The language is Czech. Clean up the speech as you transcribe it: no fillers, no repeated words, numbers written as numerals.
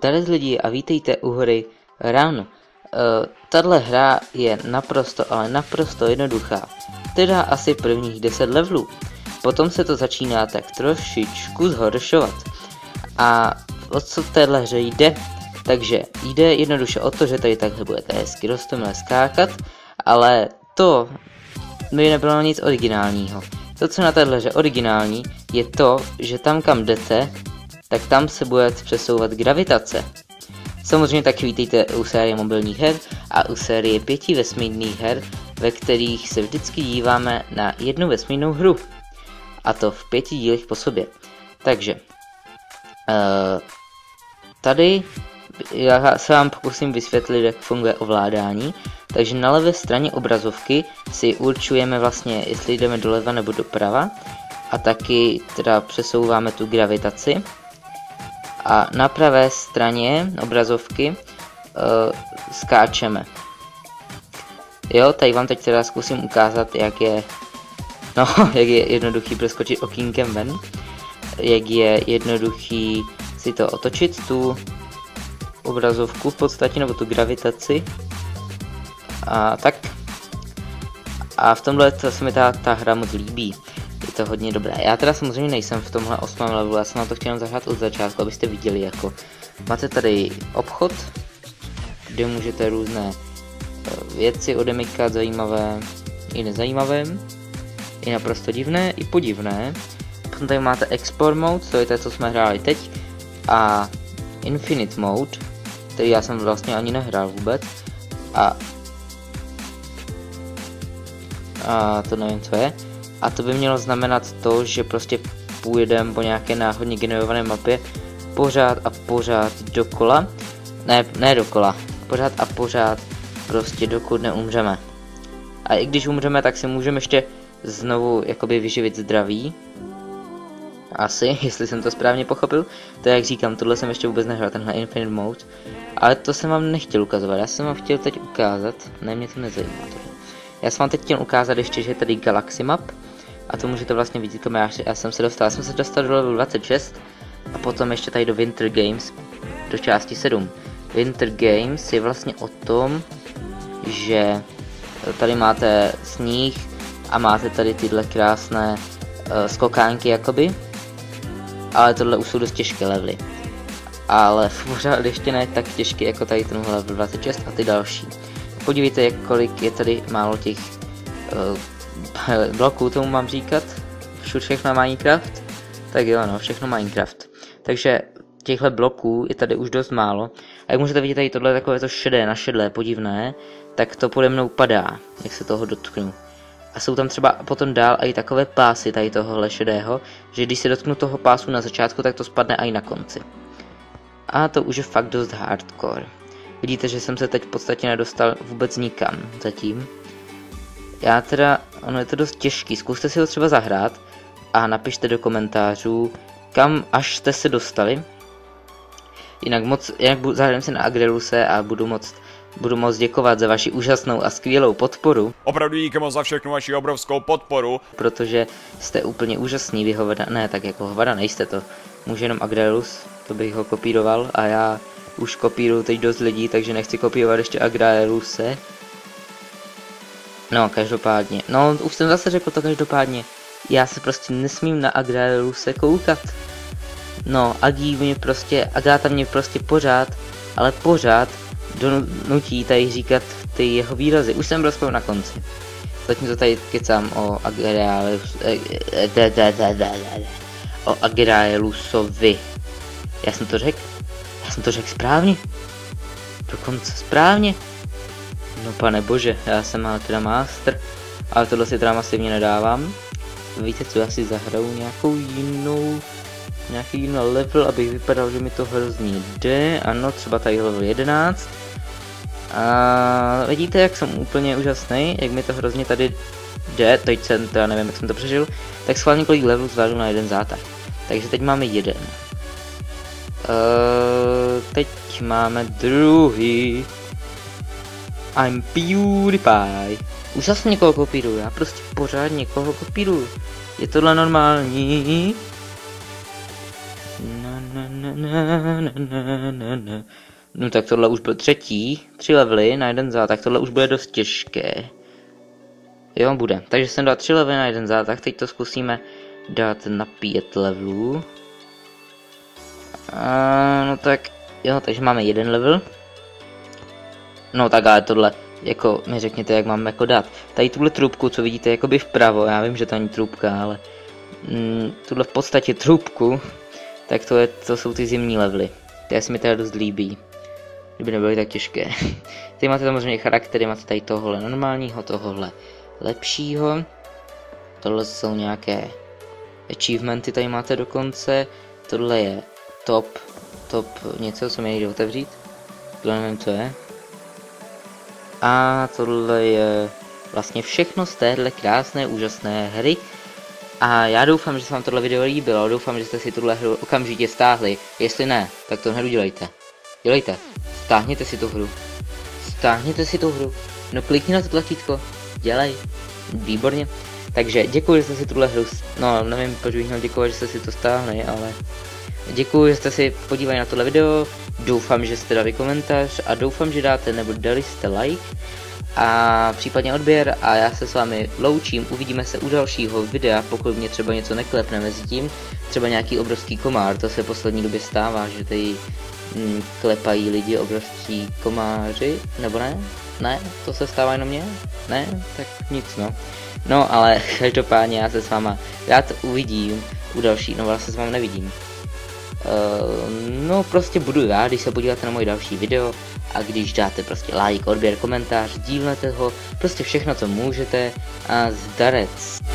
Tady lidi a vítejte u hry Run. Tahle hra je naprosto, ale naprosto jednoduchá. Teda asi prvních 10 levelů. Potom se to začíná tak trošičku zhoršovat. A o co v téhle hře jde? Takže jde jednoduše o to, že tady takhle budete hezky roztomile skákat, ale to by nebylo nic originálního. To, co na téhle hře originální, je to, že tam, kam jdete, tak tam se bude přesouvat gravitace. Samozřejmě tak vítejte u série mobilních her a u série 5 vesmírných her, ve kterých se vždycky díváme na jednu vesmírnou hru. A to v 5 dílech po sobě. Takže, tady já se vám pokusím vysvětlit, jak funguje ovládání. Takže na levé straně obrazovky si určujeme vlastně, jestli jdeme doleva nebo doprava. A taky teda přesouváme tu gravitaci. A na pravé straně obrazovky skáčeme. Jo, tady vám teď teda zkusím ukázat, jak je jednoduchý proskočit okýnkem ven. Jak je jednoduchý si to otočit, tu obrazovku v podstatě, nebo tu gravitaci. A tak. A v tomhle se mi ta hra moc líbí. Je to hodně dobré. Já teda samozřejmě nejsem v tomhle 8. levelu, já jsem na to chtěl zahrát od začátku, abyste viděli, jako máte tady obchod, kde můžete různé věci odemykat, zajímavé i nezajímavé, i naprosto divné, i podivné. Potom tady máte Export Mode, to je to, co jsme hráli teď, a Infinite Mode, který já jsem vlastně ani nehrál vůbec, a to nevím, co je. A to by mělo znamenat to, že prostě půjdeme po nějaké náhodně generované mapě pořád a pořád dokola. Ne dokola. Pořád a pořád prostě dokud neumřeme. A i když umřeme, tak si můžeme ještě znovu jakoby vyživit zdraví. Asi, jestli jsem to správně pochopil. To jak říkám, tohle jsem ještě vůbec nehrál, tenhle Infinite Mode. Ale to jsem vám nechtěl ukazovat, já jsem vám chtěl teď ukázat, ne, mě to nezajímá. Já jsem vám teď chtěl ukázat ještě, že je tady Galaxy Map. A to můžete vlastně vidět, kam já jsem se dostal do levelu 26. A potom ještě tady do Winter Games, do části 7. Winter Games je vlastně o tom, že tady máte sníh a máte tady tyhle krásné skokánky jakoby. Ale tohle už jsou dost těžké levely. Ale pořád ještě ne tak těžké jako tady tenhle level 26 a ty další. Podívejte, kolik je tady málo těch bloků, tomu mám říkat. Všechno Minecraft. Tak jo, no, všechno Minecraft. Takže těchto bloků je tady už dost málo. A jak můžete vidět, tady tohle je takové to šedé na šedlé, podivné, tak to pode mnou padá, jak se toho dotknu. A jsou tam třeba potom dál i takové pásy tady tohohle šedého, že když se dotknu toho pásu na začátku, tak to spadne i na konci. A to už je fakt dost hardcore. Vidíte, že jsem se teď v podstatě nedostal vůbec nikam zatím. Já teda, ono je to dost těžký, zkuste si ho třeba zahrát a napište do komentářů, kam až jste se dostali. Jinak zahrám se na Agreluse a budu moc děkovat za vaši úžasnou a skvělou podporu. Opravdu díky moc za všechnu vaši obrovskou podporu. Protože jste úplně úžasný, vy hovada, ne, tak jako hovada nejste to. Může jenom Agrelus, to bych ho kopíroval a já už kopíruju teď dost lidí, takže nechci kopírovat ještě Agreluse. No, každopádně. No, už jsem zase řekl to každopádně. Já se prostě nesmím na Agreluse koukat. No, Agáta mě prostě pořád, ale pořád donutí tady říkat ty jeho výrazy. Už jsem rozpěl na konci. Zatím to tady kecám o Agrelusovi. Já jsem to řekl správně. Dokonce správně. No pane bože, já jsem ale teda master. Ale tohle si teda masivně nedávám. Víte co, já si zahraju nějaký jiný level, abych vypadal, že mi to hrozně jde. Ano, třeba tady level 11. A vidíte, jak jsem úplně úžasný, jak mi to hrozně tady jde. Teď jsem teda nevím, jak jsem to přežil. Tak schválně kolik levelů zvládnu na jeden zátah. Takže teď máme jeden. Teď máme druhý. I'm PewDiePie. Už zase někoho kopíruju, já prostě pořád někoho kopíruju. Je tohle normální? No. No tak tohle už byl tři levely na jeden zátah, tohle už bude dost těžké. Jo, bude. Takže jsem dal 3 levely na jeden zátah, teď to zkusíme dát na 5 levelů. No tak, jo, takže máme 1 level. No tak ale tohle, jako mi řekněte, jak mám jako dát. Tady tuhle trubku, co vidíte jakoby vpravo, já vím, že to není trubka, ale tuhle v podstatě trubku, tak to jsou ty zimní levely. Ty se mi teda dost líbí, kdyby nebyly tak těžké. Tady máte samozřejmě charaktery, máte tady tohle normálního, tohle lepšího. Tohle jsou nějaké achievementy, tady máte dokonce. Tohle je top něco, co mi nejde otevřít. Tohle nevím, co je. A tohle je vlastně všechno z téhle krásné, úžasné hry. A já doufám, že se vám tohle video líbilo, doufám, že jste si tuhle hru okamžitě stáhli. Jestli ne, tak to hned udělejte. Dělejte, stáhněte si tu hru. Stáhněte si tu hru. No klikni na to tlačítko. Dělej. Výborně. Takže děkuji, že jste si tuhle hru, no nevím, proč bych měl děkovat, že jste si to stáhli, ale děkuji, že jste si podívali na tohle video, doufám, že jste dali komentář a doufám, že dáte nebo dali jste like a případně odběr a já se s vámi loučím, uvidíme se u dalšího videa, pokud mě třeba něco neklepne mezi tím, třeba nějaký obrovský komár, to se v poslední době stává, že tady klepají lidi obrovský komáři, nebo ne? Ne? To se stává jenom mně? Ne? Tak nic no. No ale každopádně já se s váma rád uvidím u další, no vlastně s vámi nevidím. No prostě budu rád, když se podíváte na můj další video a když dáte prostě like, odběr, komentář, sdílete ho, prostě všechno co můžete a zdarec.